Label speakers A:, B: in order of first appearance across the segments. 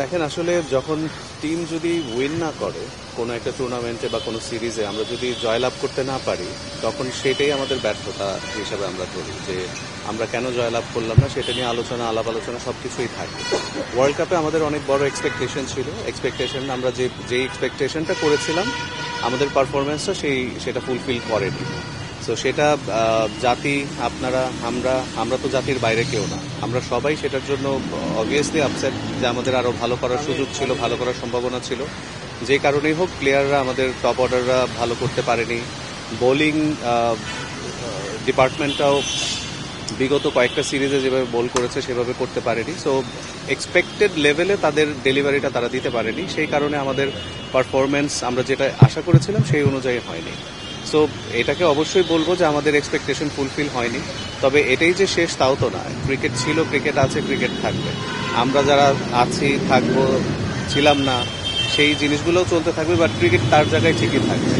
A: দেখেন আসলে যখন টিম যদি উইন না করে কোনো একটা টুর্নামেন্টে বা কোনো সিরিজে আমরা যদি জয়লাভ করতে না পারি তখন সেটাই আমাদের ব্যর্থতা হিসাবে আমরা ধরি যে আমরা কেন জয়লাভ করলাম না সেটা নিয়ে আলাপ আলোচনা সব কিছুই থাকে। ওয়ার্ল্ড কাপে আমাদের অনেক বড় এক্সপেকটেশন ছিল, আমরা যে এক্সপেকটেশনটা করেছিলাম আমাদের পারফরমেন্সটা সেটা ফুলফিল করেনি। সো সেটা জাতি, আপনারা, আমরা তো জাতির বাইরে কেউ না, আমরা সবাই সেটার জন্য অবভিয়াসলি আপসেট যে আমাদের আরও ভালো করার সুযোগ ছিল, ভালো করার সম্ভাবনা ছিল। যে কারণেই হোক প্লেয়াররা, আমাদের টপ অর্ডাররা ভালো করতে পারেনি। বোলিং ডিপার্টমেন্টটাও বিগত কয়েকটা সিরিজে যেভাবে বোল করেছে সেভাবে করতে পারেনি। সো এক্সপেক্টেড লেভেলে তাদের ডেলিভারিটা তারা দিতে পারেনি, সেই কারণে আমাদের পারফরমেন্স আমরা যেটা আশা করেছিলাম সেই অনুযায়ী হয়নি। সো এটাকে অবশ্যই বলবো যে আমাদের এক্সপেকটেশন ফুলফিল হয়নি। তবে এটাই যে শেষ তাও তো না, ক্রিকেট ছিল, ক্রিকেট আছে, ক্রিকেট থাকবে। আমরা যারা আছি, থাকবো, ছিলাম না, সেই জিনিসগুলোও চলতে থাকবে, বাট ক্রিকেট তার জায়গায় ঠিকই থাকবে।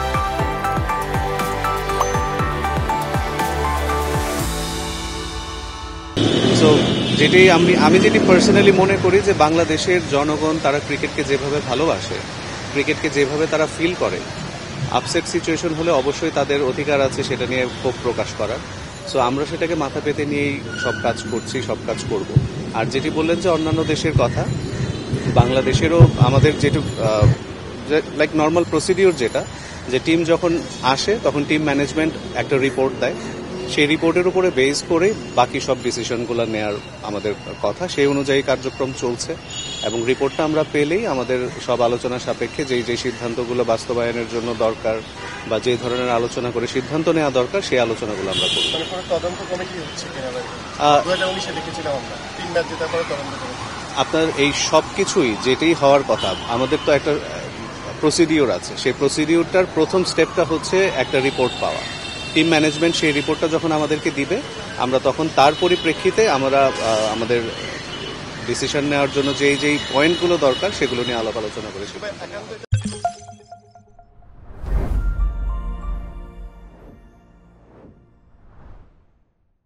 A: সো আমি যেটি পার্সোনালি মনে করি যে বাংলাদেশের জনগণ তারা ক্রিকেটকে যেভাবে ভালোবাসে, ক্রিকেটকে যেভাবে তারা ফিল করে, আপসেট সিচুয়েশন হলে অবশ্যই তাদের অধিকার আছে সেটা নিয়ে ক্ষোভ প্রকাশ করার। সো আমরা সেটাকে মাথা পেতে নিয়েই সব কাজ করছি, সব কাজ করব। আর যেটি বললেন যে অন্যান্য দেশের কথা, বাংলাদেশেরও আমাদের লাইক নর্মাল প্রসিডিওর যেটা, যে টিম যখন আসে তখন টিম ম্যানেজমেন্ট একটা রিপোর্ট দেয়, সেই রিপোর্টের উপরে বেস করে বাকি সব ডিসিশনগুলো নেওয়ার আমাদের কথা, সেই অনুযায়ী কার্যক্রম চলছে। এবং রিপোর্টটা আমরা পেলেই আমাদের সব আলোচনা সাপেক্ষে যেই সিদ্ধান্তগুলো বাস্তবায়নের জন্য দরকার বা যে ধরনের আলোচনা করে সিদ্ধান্ত নেওয়া দরকার সেই আলোচনাগুলো আমরা করব। আপনার এই সব কিছুই যেটাই হওয়ার কথা, আমাদের তো একটা প্রসিডিওর আছে, সেই প্রসিডিওরটার প্রথম স্টেপটা হচ্ছে একটা রিপোর্ট পাওয়া। টিম ম্যানেজমেন্ট সেই রিপোর্টটা যখন আমাদেরকে দিবে, আমরা তখন তার পরিপ্রেক্ষিতে আমরা আমাদের ডিসিশন নেওয়ার জন্য যেই পয়েন্টগুলো দরকার সেগুলো নিয়ে আলাপ আলোচনা করেছি।